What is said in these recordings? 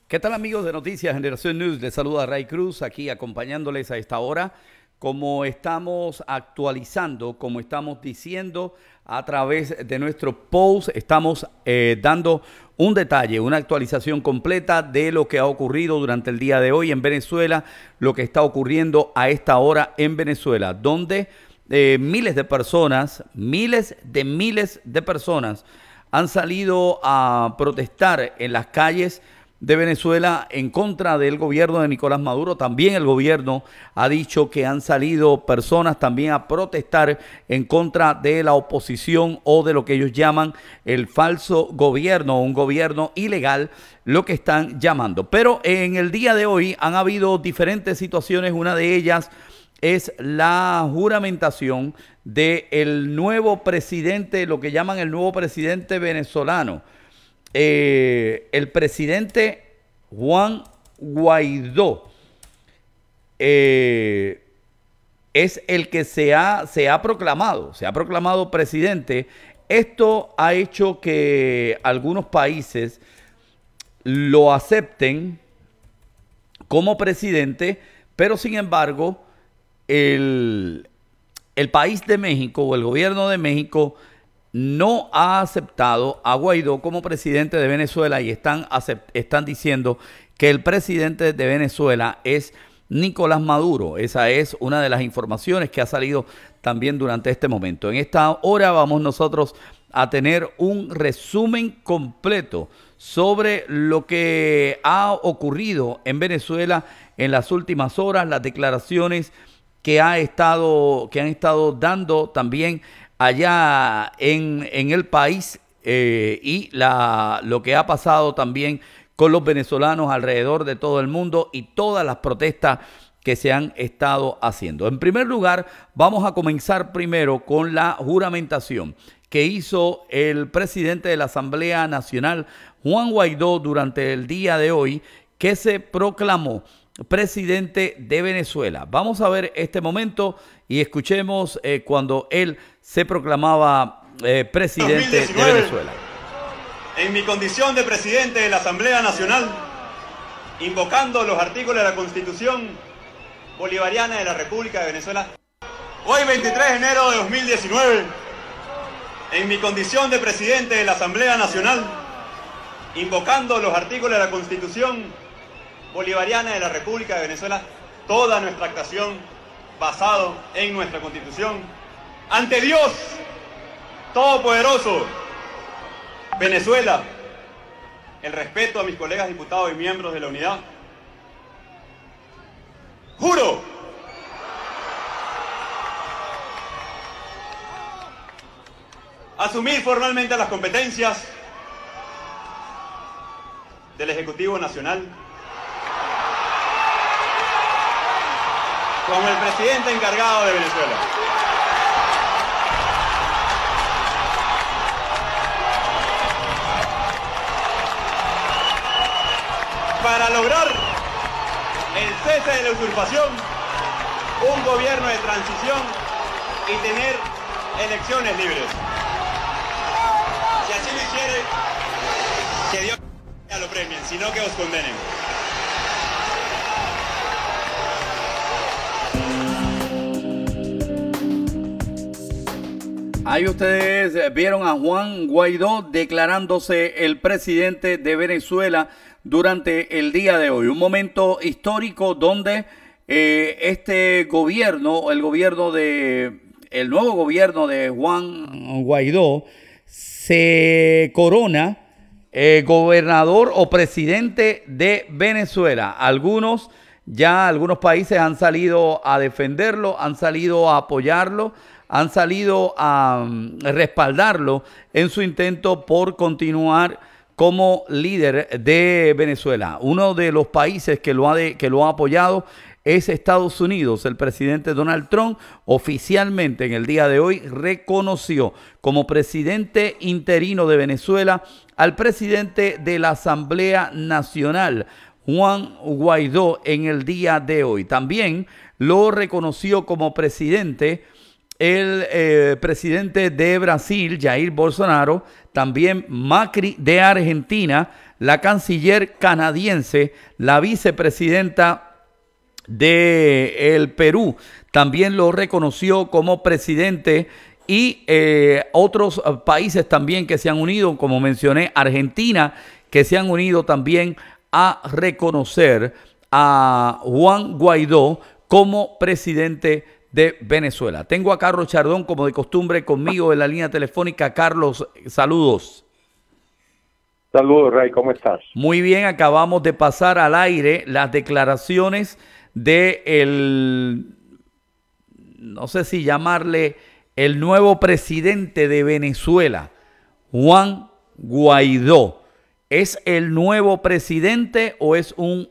¿Qué tal, amigos de Noticias Generación News? Les saluda Ray Cruz aquí acompañándoles a esta hora. Como estamos actualizando, como estamos diciendo a través de nuestro post, estamos dando un detalle, una actualización completa de lo que ha ocurrido durante el día de hoy en Venezuela, lo que está ocurriendo a esta hora en Venezuela, donde miles de personas han salido a protestar en las calles de Venezuela en contra del gobierno de Nicolás Maduro. También el gobierno ha dicho que han salido personas también a protestar en contra de la oposición o de lo que ellos llaman el falso gobierno, un gobierno ilegal, lo que están llamando. Pero en el día de hoy han habido diferentes situaciones. Una de ellas es la juramentación del nuevo presidente, lo que llaman el nuevo presidente venezolano. El presidente Juan Guaidó es el que se ha proclamado presidente. Esto ha hecho que algunos países lo acepten como presidente, pero sin embargo el país de México o el gobierno de México no ha aceptado a Guaidó como presidente de Venezuela y están diciendo que el presidente de Venezuela es Nicolás Maduro. Esa es una de las informaciones que ha salido también durante este momento. En esta hora vamos nosotros a tener un resumen completo sobre lo que ha ocurrido en Venezuela en las últimas horas, las declaraciones que han estado dando también allá en el país y lo que ha pasado también con los venezolanos alrededor de todo el mundo y todas las protestas que se han estado haciendo. En primer lugar, vamos a comenzar primero con la juramentación que hizo el presidente de la Asamblea Nacional, Juan Guaidó, durante el día de hoy, que se proclamó presidente de Venezuela. Vamos a ver este momento y escuchemos cuando él se proclamaba presidente 2019, de Venezuela. En mi condición de presidente de la Asamblea Nacional, invocando los artículos de la Constitución Bolivariana de la República de Venezuela, hoy 23 de enero de 2019, en mi condición de presidente de la Asamblea Nacional, invocando los artículos de la Constitución Bolivariana de la República de Venezuela, toda nuestra actuación basado en nuestra Constitución, ante Dios Todopoderoso, Venezuela, el respeto a mis colegas diputados y miembros de la unidad, juro asumir formalmente las competencias del Ejecutivo Nacional como el presidente encargado de Venezuela. Para lograr el cese de la usurpación, un gobierno de transición y tener elecciones libres. Si así lo hiciere, que Dios lo premien, sino que os condenen. Ahí ustedes vieron a Juan Guaidó declarándose el presidente de Venezuela durante el día de hoy. Un momento histórico donde este gobierno, el nuevo gobierno de Juan Guaidó, se corona gobernador o presidente de Venezuela. Algunos países han salido a defenderlo, han salido a apoyarlo, han salido a respaldarlo en su intento por continuar como líder de Venezuela. Uno de los países que lo ha apoyado es Estados Unidos. El presidente Donald Trump oficialmente en el día de hoy reconoció como presidente interino de Venezuela al presidente de la Asamblea Nacional, Juan Guaidó, en el día de hoy. También lo reconoció como presidente el presidente de Brasil, Jair Bolsonaro, también Macri de Argentina, la canciller canadiense, la vicepresidenta de el Perú, también lo reconoció como presidente, y otros países también que se han unido, como mencioné, Argentina, que se han unido también a reconocer a Juan Guaidó como presidente de Venezuela. Tengo a Carlos Chardón, como de costumbre, conmigo en la línea telefónica. Carlos, saludos. Saludos, Ray, ¿cómo estás? Muy bien, acabamos de pasar al aire las declaraciones de no sé si llamarle el nuevo presidente de Venezuela, Juan Guaidó. ¿Es el nuevo presidente o es un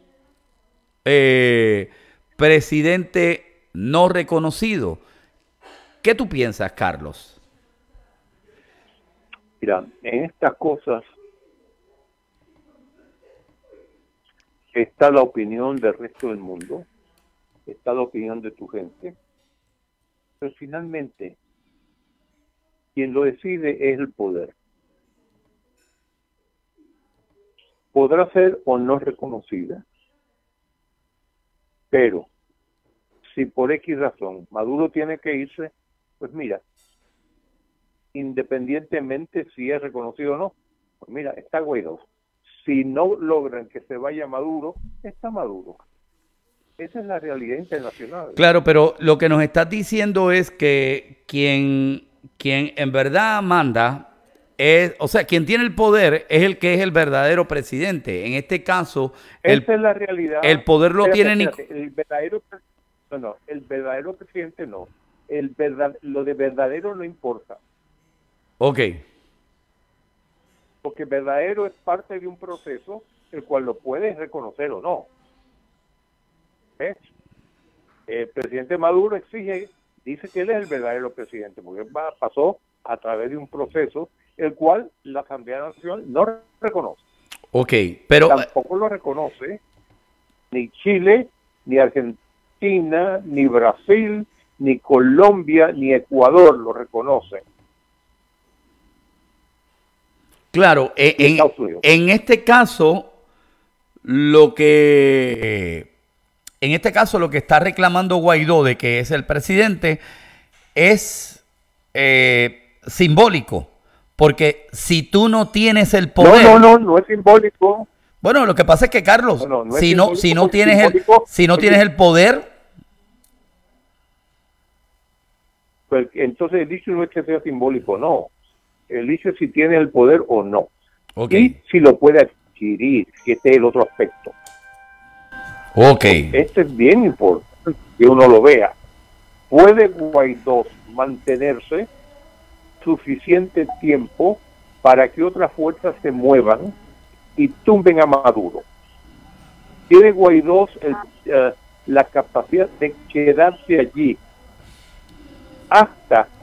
presidente no reconocido? ¿Qué tú piensas, Carlos? Mira, en estas cosas está la opinión del resto del mundo, está la opinión de tu gente, pero finalmente quien lo decide es el poder. Podrá ser o no reconocida, pero si por X razón Maduro tiene que irse, pues mira, independientemente si es reconocido o no, pues mira, está Guaidó. Si no logran que se vaya Maduro, está Maduro. Esa es la realidad internacional. Claro, pero lo que nos estás diciendo es que quien en verdad manda o sea, quien tiene el poder es el que es el verdadero presidente. En este caso, esa es la realidad. El poder lo tiene el verdadero presidente no. Lo de verdadero no importa. Ok. Porque verdadero es parte de un proceso el cual lo puedes reconocer o no. ¿Ves? El presidente Maduro dice que él es el verdadero presidente, porque pasó a través de un proceso el cual la Asamblea Nacional no reconoce. Ok, pero tampoco lo reconoce ni Chile, ni Argentina, ni Brasil, ni Colombia, ni Ecuador lo reconocen. Claro, en este caso, lo que está reclamando Guaidó de que es el presidente es simbólico, porque si tú no tienes el poder... No es simbólico. Bueno, lo que pasa es que, Carlos, si no tienes el poder... Pues, entonces el dicho no es que sea simbólico, no. El dicho es si tiene el poder o no. Okay. Y si lo puede adquirir, que este es el otro aspecto. Okay. Este es bien importante que uno lo vea. ¿Puede Guaidó mantenerse suficiente tiempo para que otras fuerzas se muevan y tumben a Maduro? ¿Tiene Guaidó la capacidad de quedarse allí hasta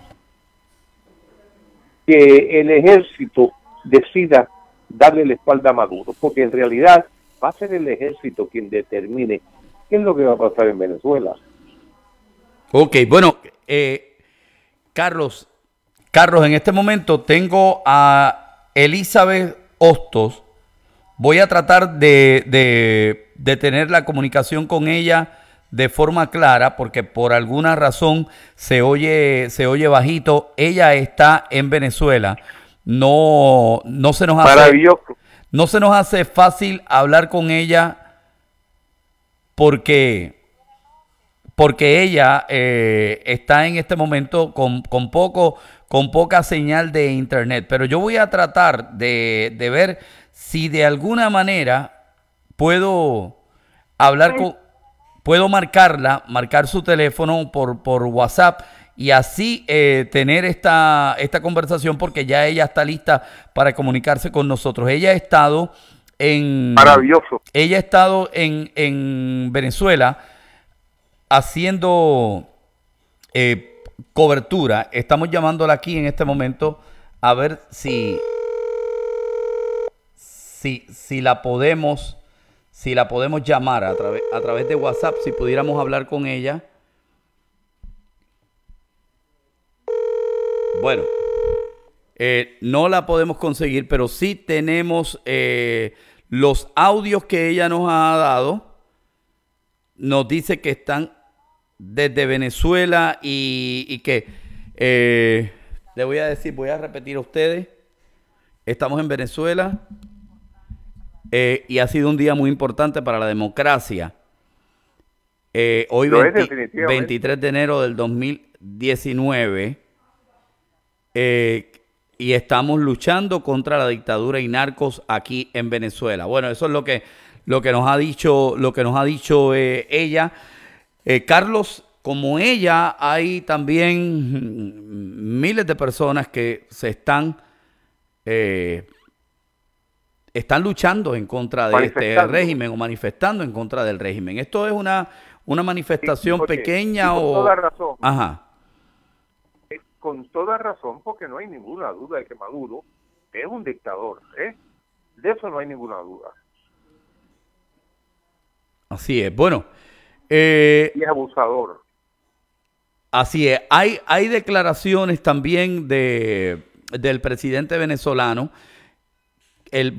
que el ejército decida darle la espalda a Maduro? Porque en realidad va a ser el ejército quien determine qué es lo que va a pasar en Venezuela. Ok, bueno, Carlos, en este momento tengo a Elizabeth Hostos. Voy a tratar de tener la comunicación con ella de forma clara, porque por alguna razón se oye bajito. Ella está en Venezuela. No se nos hace... Maravilloso. No se nos hace fácil hablar con ella porque ella está en este momento con poca señal de internet. Pero yo voy a tratar de ver si de alguna manera puedo marcar su teléfono por WhatsApp y así tener esta conversación, porque ya ella está lista para comunicarse con nosotros. Ella ha estado Maravilloso. Ella ha estado en Venezuela haciendo cobertura. Estamos llamándola aquí en este momento a ver si la podemos llamar a través de WhatsApp, si pudiéramos hablar con ella. Bueno, no la podemos conseguir, pero sí tenemos los audios que ella nos ha dado. Nos dice que están desde Venezuela y que, le voy a decir, voy a repetir a ustedes, estamos en Venezuela y ha sido un día muy importante para la democracia. Hoy 23 de enero del 2019 y estamos luchando contra la dictadura y narcos aquí en Venezuela. Bueno, eso es lo que nos ha dicho ella. Carlos, como ella, hay también miles de personas que se están luchando en contra de este régimen o manifestando en contra del régimen. Esto es una manifestación pequeña con toda razón. Ajá. Con toda razón, porque no hay ninguna duda de que Maduro es un dictador, ¿eh? De eso no hay ninguna duda. Así es. Bueno. Y es abusador. Así es. Hay declaraciones también del presidente venezolano. El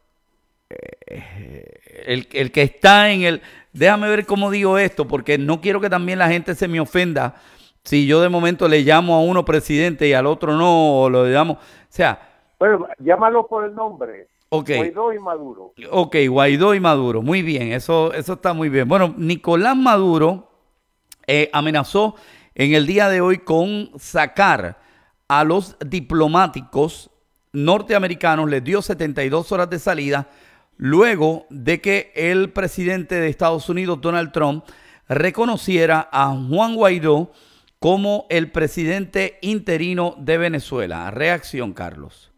que está en el... Déjame ver cómo digo esto, porque no quiero que también la gente se me ofenda si yo de momento le llamo a uno presidente y al otro no, o lo llamo... O sea... Bueno, llámalo por el nombre. Okay. Guaidó y Maduro. Ok, Guaidó y Maduro. Muy bien, eso está muy bien. Bueno, Nicolás Maduro amenazó en el día de hoy con sacar a los diplomáticos norteamericanos, les dio 72 horas de salida, luego de que el presidente de Estados Unidos, Donald Trump, reconociera a Juan Guaidó como el presidente interino de Venezuela. Reacción, Carlos.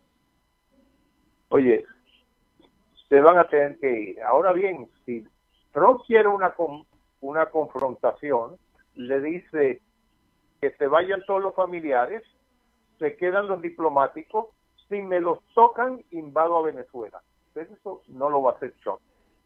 Oye, se van a tener que ir. Ahora bien, si Trump quiere una confrontación, le dice que se vayan todos los familiares, se quedan los diplomáticos, si me los tocan, invado a Venezuela. Entonces eso no lo va a hacer Trump.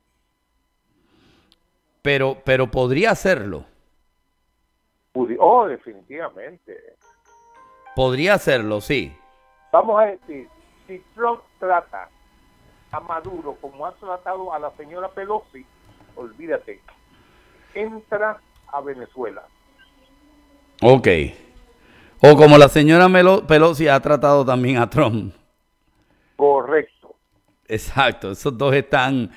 Pero podría hacerlo. Oh, definitivamente. Podría hacerlo, sí. Vamos a decir, si Trump trata a Maduro como ha tratado a la señora Pelosi, olvídate, entra a Venezuela. Ok. O como la señora Pelosi ha tratado también a Trump. Correcto. Exacto, esos dos están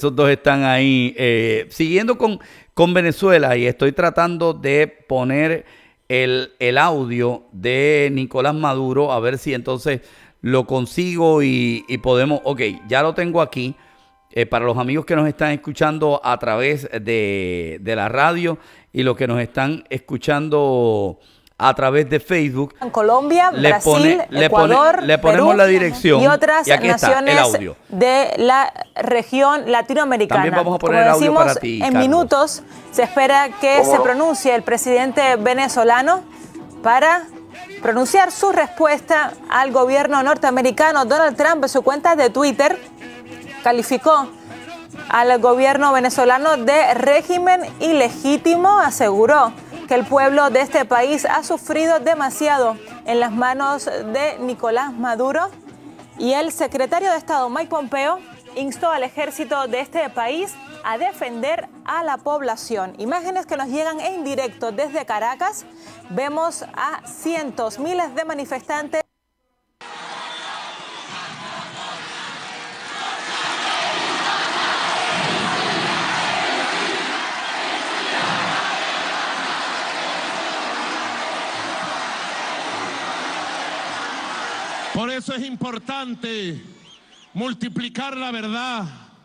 ahí. Siguiendo con Venezuela, y estoy tratando de poner el audio de Nicolás Maduro, a ver si entonces lo consigo y podemos. Ok, ya lo tengo aquí. Para los amigos que nos están escuchando a través de la radio y los que nos están escuchando a través de Facebook, en Colombia, Brasil, Ecuador, le ponemos Perú, la dirección y otras y aquí naciones está el audio de la región latinoamericana. También vamos a poner Como el audio decimos, para ti, en Carlos. minutos se espera que se pronuncie el presidente venezolano para pronunciar su respuesta al gobierno norteamericano. Donald Trump, en su cuenta de Twitter, calificó al gobierno venezolano de régimen ilegítimo. Aseguró que el pueblo de este país ha sufrido demasiado en las manos de Nicolás Maduro, y el secretario de Estado Mike Pompeo instó al ejército de este país a defender a la población. Imágenes que nos llegan en directo desde Caracas. Vemos a cientos, miles de manifestantes. Por eso es importante multiplicar la verdad.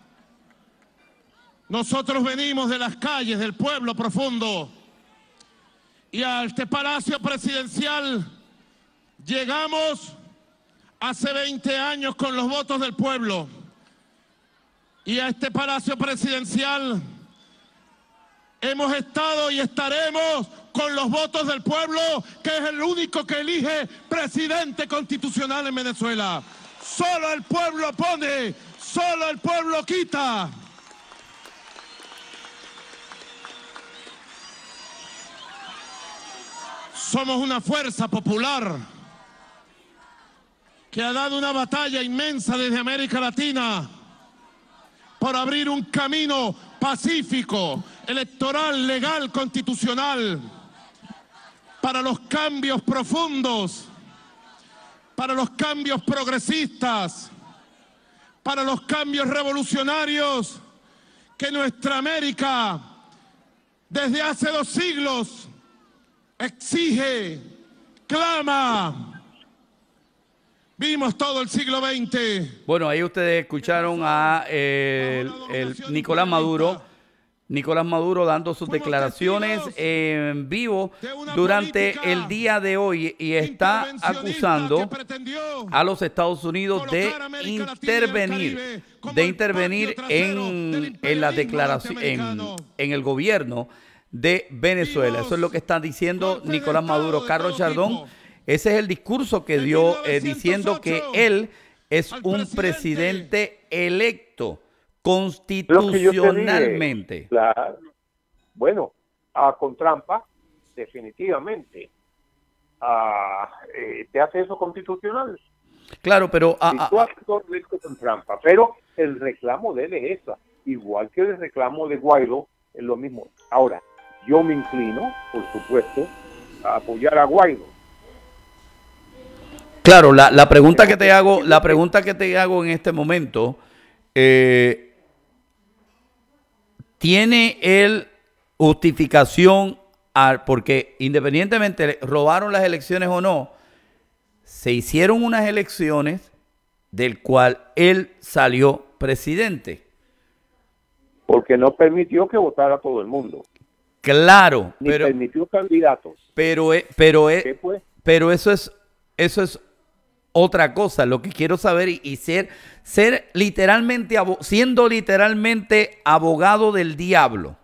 Nosotros venimos de las calles del pueblo profundo y a este palacio presidencial llegamos hace 20 años con los votos del pueblo, y a este palacio presidencial hemos estado y estaremos con los votos del pueblo, que es el único que elige presidente constitucional en Venezuela. Solo el pueblo pone, solo el pueblo quita. Somos una fuerza popular que ha dado una batalla inmensa desde América Latina por abrir un camino pacífico, electoral, legal, constitucional, para los cambios profundos, para los cambios progresistas, para los cambios revolucionarios que nuestra América desde hace 2 siglos exige, clama. Vimos todo el siglo XX. Bueno, ahí ustedes escucharon a Nicolás Maduro. Nicolás Maduro dando sus declaraciones en vivo durante el día de hoy y está acusando a los Estados Unidos de intervenir en la declaración, en el gobierno de Venezuela. Eso es lo que está diciendo Nicolás Maduro. Carlos Chardón, ese es el discurso que dio diciendo que él es un presidente electo constitucionalmente. Claro. Bueno, con trampa, definitivamente. ¿Te hace eso constitucional? Claro, pero... con trampa, pero el reclamo de él es esa. Igual que el reclamo de Guaidó, es lo mismo. Ahora, yo me inclino, por supuesto, a apoyar a Guaidó. Claro, la pregunta que te hago en este momento, ¿tiene él justificación? Porque independientemente robaron las elecciones o no, se hicieron unas elecciones del cual él salió presidente. Porque no permitió que votara todo el mundo. Claro, ni permitió candidatos. Pero eso es otra cosa. Lo que quiero saber y ser literalmente, siendo literalmente abogado del diablo.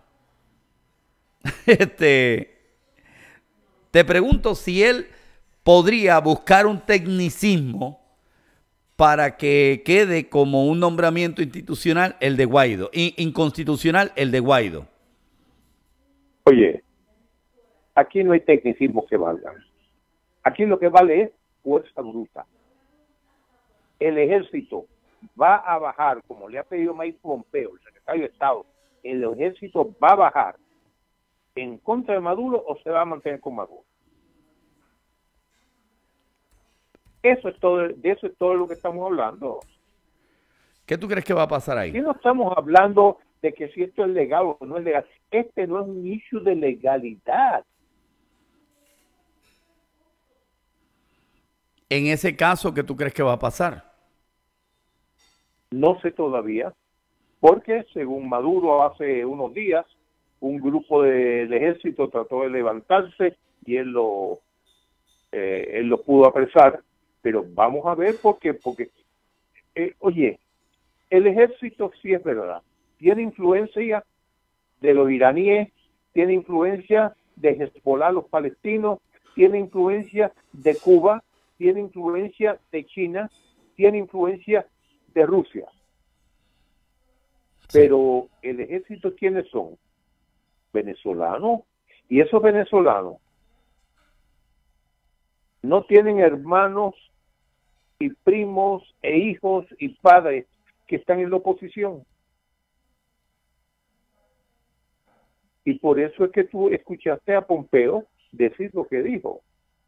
Te pregunto si él podría buscar un tecnicismo para que quede como un nombramiento institucional el de Guaidó, inconstitucional el de Guaidó. Oye, aquí no hay tecnicismo que valga. Aquí lo que vale es fuerza bruta. El ejército va a bajar, como le ha pedido Mike Pompeo, el secretario de Estado, el ejército va a bajar en contra de Maduro o se va a mantener con Maduro. Eso es todo, de eso es todo lo que estamos hablando. ¿Qué tú crees que va a pasar ahí? Aquí no estamos hablando de que si esto es legal o no es legal. Este no es un issue de legalidad. En ese caso, ¿qué tú crees que va a pasar? No sé todavía, porque según Maduro hace unos días, un grupo del ejército trató de levantarse y él lo pudo apresar, pero vamos a ver porque oye, el ejército sí es verdad, tiene influencia de los iraníes, tiene influencia de Hezbollah, los palestinos, tiene influencia de Cuba, tiene influencia de China, tiene influencia de Rusia. Sí. Pero el ejército, ¿quiénes son? Venezolanos. Y esos venezolanos no tienen hermanos y primos e hijos y padres que están en la oposición. Y por eso es que tú escuchaste a Pompeo decir lo que dijo.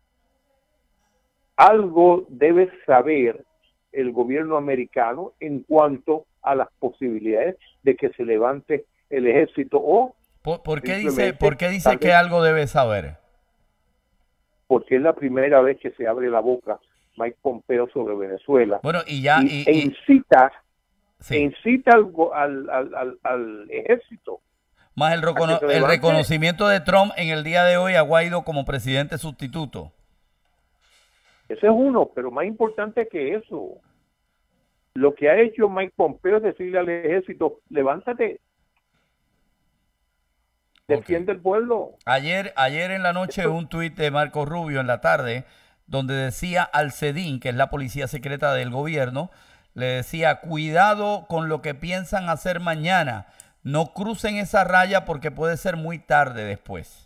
Algo debe saber el gobierno americano en cuanto a las posibilidades de que se levante el ejército o... ¿Por qué dice que algo debe saber? Porque es la primera vez que se abre la boca Mike Pompeo sobre Venezuela. Bueno, incita al ejército. Más el reconocimiento de Trump en el día de hoy a Guaidó como presidente sustituto. Ese es uno, pero más importante que eso, lo que ha hecho Mike Pompeo es decirle al ejército, levántate, defiende el pueblo. Ayer en la noche un tuit de Marco Rubio en la tarde, donde decía al CEDIN, que es la policía secreta del gobierno, le decía, cuidado con lo que piensan hacer mañana, no crucen esa raya porque puede ser muy tarde después.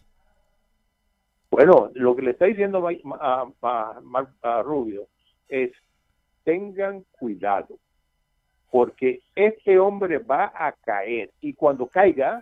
Bueno, lo que le está diciendo a Rubio es, tengan cuidado, porque este hombre va a caer y cuando caiga,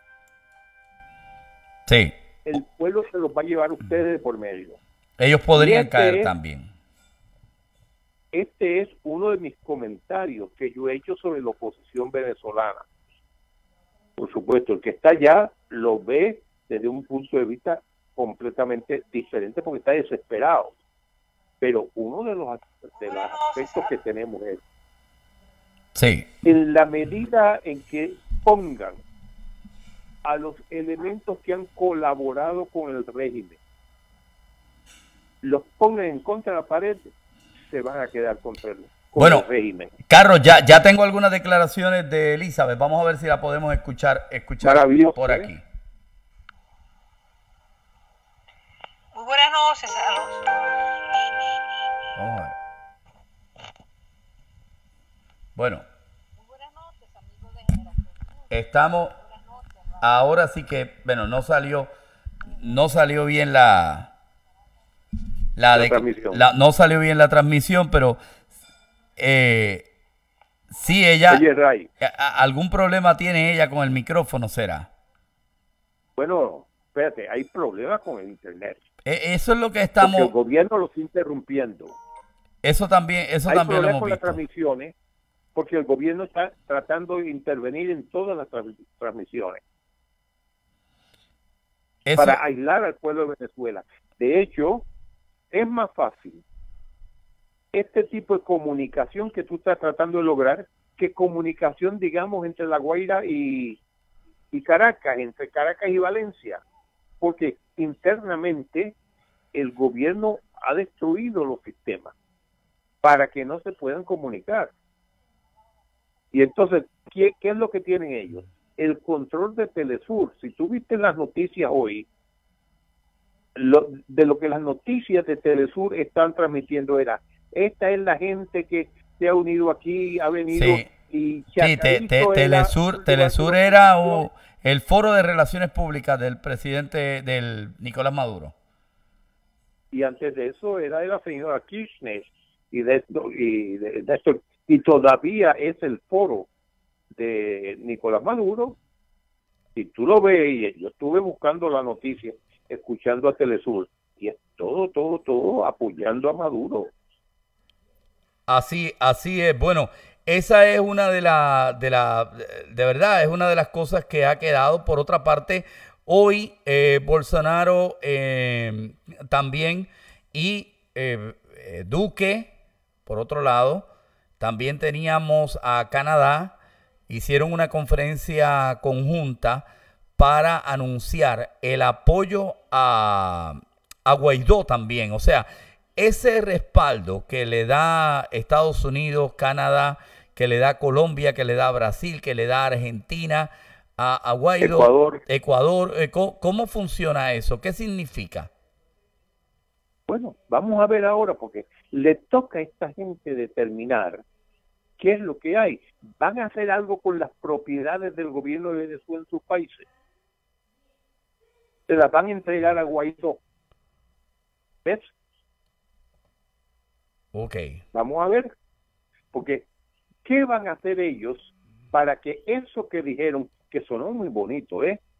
sí, el pueblo se los va a llevar a ustedes de por medio. ellos podrían caer también. Este es uno de mis comentarios que yo he hecho sobre la oposición venezolana. Por supuesto, el que está allá lo ve desde un punto de vista completamente diferente porque está desesperado. Pero uno de los aspectos que tenemos es, sí, en la medida en que pongan a los elementos que han colaborado con el régimen, los pongan en contra de la pared, se van a quedar contra el régimen. Carlos, ya tengo algunas declaraciones de Elizabeth. Vamos a ver si la podemos escuchar por aquí. Muy buenas noches a los... Vamos a ver. Bueno. Muy buenas noches, amigos de Generación. Estamos... Ahora sí que, bueno, no salió bien no salió bien la transmisión, pero sí, ella, oye, Ray, algún problema tiene ella con el micrófono, ¿será? Bueno, espérate, hay problemas con el internet. Eso es lo que estamos... Porque el gobierno lo está interrumpiendo. Eso también lo hemos visto. Con las transmisiones, porque el gobierno está tratando de intervenir en todas las transmisiones. Para aislar al pueblo de Venezuela. De hecho, es más fácil este tipo de comunicación que tú estás tratando de lograr que comunicación, digamos, entre La Guaira y Caracas, entre Caracas y Valencia, porque internamente el gobierno ha destruido los sistemas para que no se puedan comunicar. Y entonces, ¿qué es lo que tienen ellos? El control de Telesur. Si tú viste las noticias hoy, de lo que las noticias de Telesur están transmitiendo era, esta es la gente que se ha unido aquí, ha venido... Sí. Y Telesur era el foro de relaciones públicas del presidente del Nicolás Maduro. Y antes de eso era de la señora Kirchner y todavía es el foro de Nicolás Maduro. Si tú lo ves, yo estuve buscando la noticia, escuchando a Telesur, y es todo apoyando a Maduro. Así es. Bueno, esa es una de verdad, es una de las cosas que ha quedado. Por otra parte, hoy Bolsonaro también y Duque, por otro lado, también teníamos a Canadá, hicieron una conferencia conjunta para anunciar el apoyo a Guaidó también. O sea, ese respaldo que le da Estados Unidos, Canadá, que le da Colombia, que le da Brasil, que le da Argentina, a Guaidó, Ecuador. ¿Cómo funciona eso? ¿Qué significa? Bueno, vamos a ver ahora, porque le toca a esta gente determinar qué es lo que hay. ¿Van a hacer algo con las propiedades del gobierno de Venezuela en sus países? Se las van a entregar a Guaidó. ¿Ves? Ok. Vamos a ver, porque ¿qué van a hacer ellos para que eso que dijeron, que sonó muy bonito,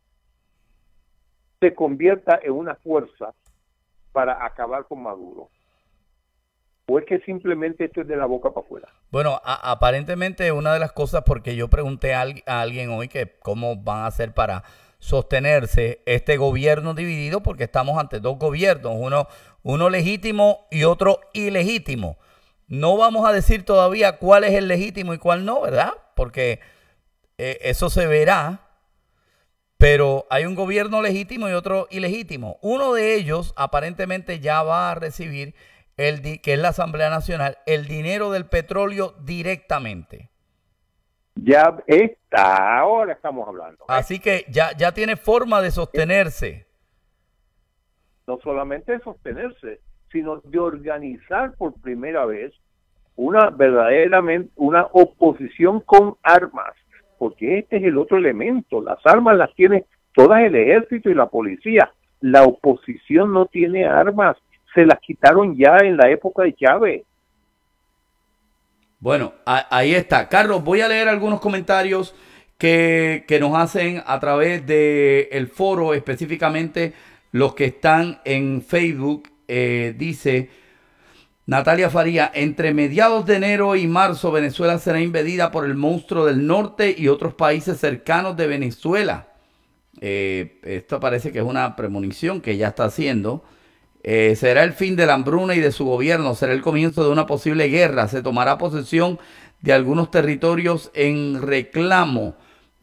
se convierta en una fuerza para acabar con Maduro? ¿O es que simplemente esto es de la boca para afuera? Bueno, aparentemente una de las cosas, porque yo pregunté a alguien hoy que cómo van a hacer para sostenerse este gobierno dividido, porque estamos ante dos gobiernos, uno legítimo y otro ilegítimo. No vamos a decir todavía cuál es el legítimo y cuál no, ¿verdad? Porque eso se verá, pero hay un gobierno legítimo y otro ilegítimo. Uno de ellos aparentemente ya va a recibir, que es la Asamblea Nacional, el dinero del petróleo directamente. Ya está, ahora estamos hablando. Así que ya tiene forma de sostenerse. No solamente de sostenerse, sino de organizar por primera vez verdaderamente una oposición con armas, porque este es el otro elemento. Las armas las tiene todas el ejército y la policía. La oposición no tiene armas, se las quitaron ya en la época de Chávez. Bueno, ahí está. Carlos, voy a leer algunos comentarios que nos hacen a través del foro, específicamente los que están en Facebook. Dice Natalia Faría: entre mediados de enero y marzo, Venezuela será invadida por el monstruo del norte y otros países cercanos de Venezuela. Esto parece que es una premonición que ya está haciendo. Será el fin de la hambruna y de su gobierno, será el comienzo de una posible guerra, se tomará posesión de algunos territorios en reclamo,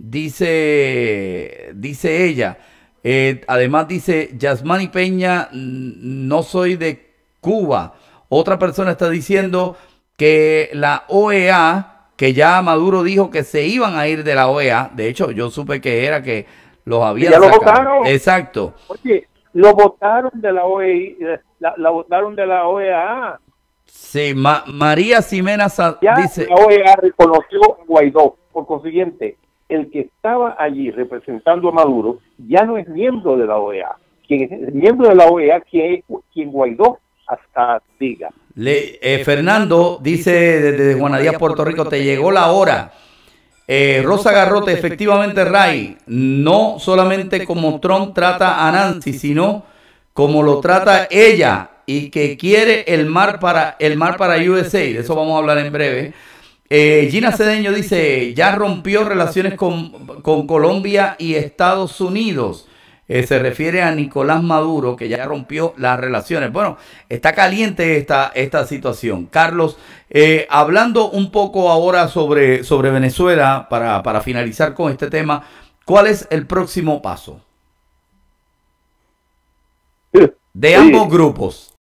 dice ella. Además dice Yasmani Peña: no soy de Cuba. Otra persona está diciendo que la OEA, que ya Maduro dijo que se iban a ir de la OEA. De hecho, yo supe que era que los habían sacado. Lo votaron. Exacto. Oye, lo votaron de la OEA, la votaron de la OEA. Sí, María Ximena dice... La OEA reconoció a Guaidó. Por consiguiente, el que estaba allí representando a Maduro ya no es miembro de la OEA. Quien es miembro de la OEA, quien Guaidó hasta diga. Fernando dice desde Juanadías, Puerto Rico: te llegó la hora. Rosa Garrote: efectivamente, Ray, no solamente como Trump trata a Nancy, sino como lo trata ella, y que quiere el mar para USA. De eso vamos a hablar en breve. Gina Cedeño dice: ya rompió relaciones con Colombia y Estados Unidos. Se refiere a Nicolás Maduro, que ya rompió las relaciones. Bueno, está caliente esta situación. Carlos, hablando un poco ahora sobre Venezuela, para finalizar con este tema, ¿cuál es el próximo paso de ambos grupos?